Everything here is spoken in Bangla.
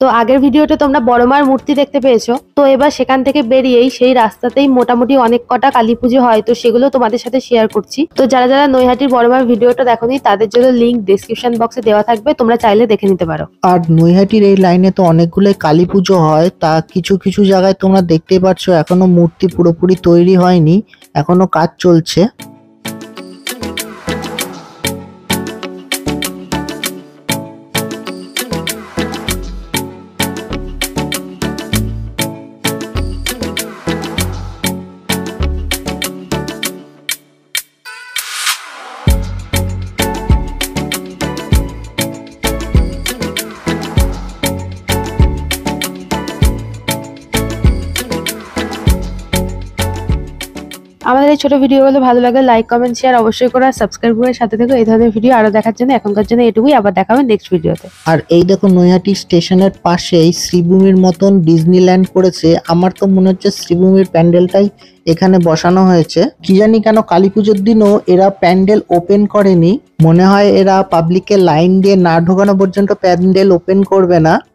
তো আগের ভিডিওতে তোমরা বড় মার মূর্তি দেখতে পেয়েছো, তো এবার সেখান থেকে বেরিয়েই সেই রাস্তাতেই মোটামুটি অনেক কটা কালী পুজো হয়, তো সেগুলো তোমাদের সাথে শেয়ার করছি। তো যারা যারা নৈহাটির বড় মার ভিডিওটা দেখোনি তাদের জন্য লিংক ডেসক্রিপশন বক্সে দেওয়া থাকবে, তোমরা চাইলে দেখে নিতে পারো। আর নৈহাটির এই লাইনে তো অনেকগুলোই কালী পুজো হয়, তা কিছু কিছু জায়গায় তোমরা দেখতেই পাচ্ছ এখনো মূর্তি পুরোপুরি তৈরি হয়নি, এখনো কাজ চলছে। আমাদের এই ছোট ভিডিওগুলো ভালো লাগলে লাইক কমেন্ট শেয়ার অবশ্যই করো, আর সাবস্ক্রাইব করে সাথে থেকো এই ধরনের ভিডিও আরো দেখার জন্য। এখনকার জন্য এটুকুই, আবার দেখা হবে নেক্সট ভিডিওতে। আর এই দেখো নৈহাটি স্টেশনের পাশেই শ্রীভূমির মতন ডিজনিল্যান্ড করেছে। আমার তো মনে হচ্ছে শ্রীভূমির প্যান্ডেলটাই এখানে বসানো হয়েছে। কি জানি কেন কালী পুজোর দিনও এরা প্যান্ডেল ওপেন করেনি, মনে হয় এরা পাবলিকের লাইন দিয়ে না ঢোকানো পর্যন্ত প্যান্ডেল ওপেন করবে না।